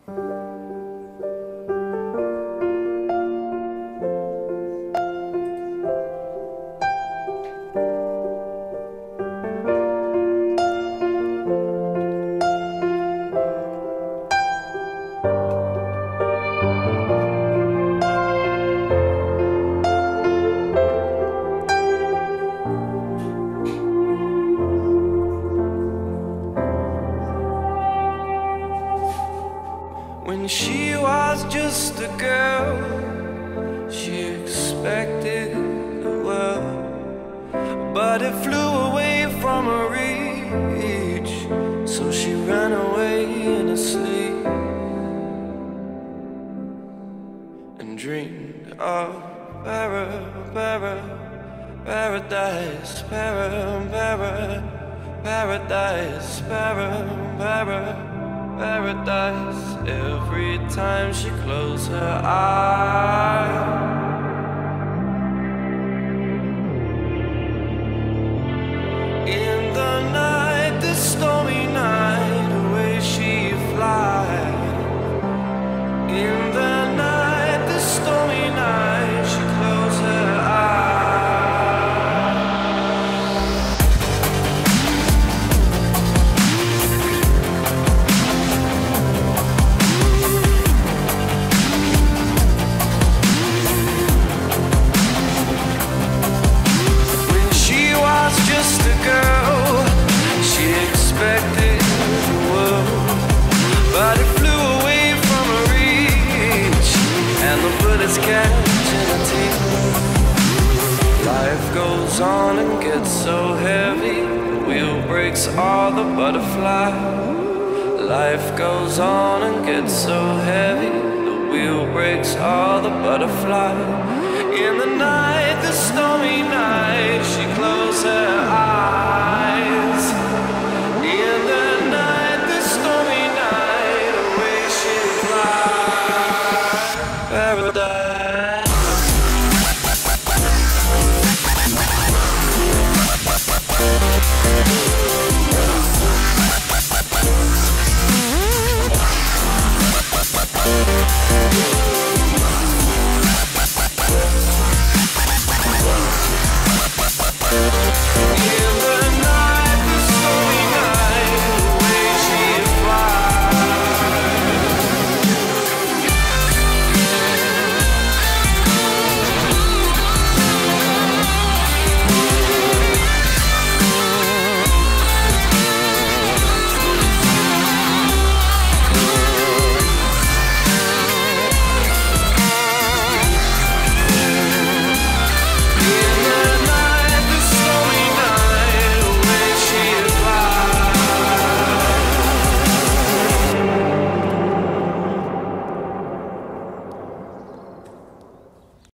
When she was just a girl, she expected the world, but it flew away from her reach, so she ran away in her sleep and dreamed of paradise, paradise, paradise. Every time she closed her eyes, in the night, the stormy night, away she flies. In the night, the stormy night, she closed her eyes. Expected the world, but it flew away from her reach, and the bullets catching her teeth. Life goes on and gets so heavy, the wheel breaks all the butterfly. Life goes on and gets so heavy, the wheel breaks all the butterfly. In the night, the stormy night, she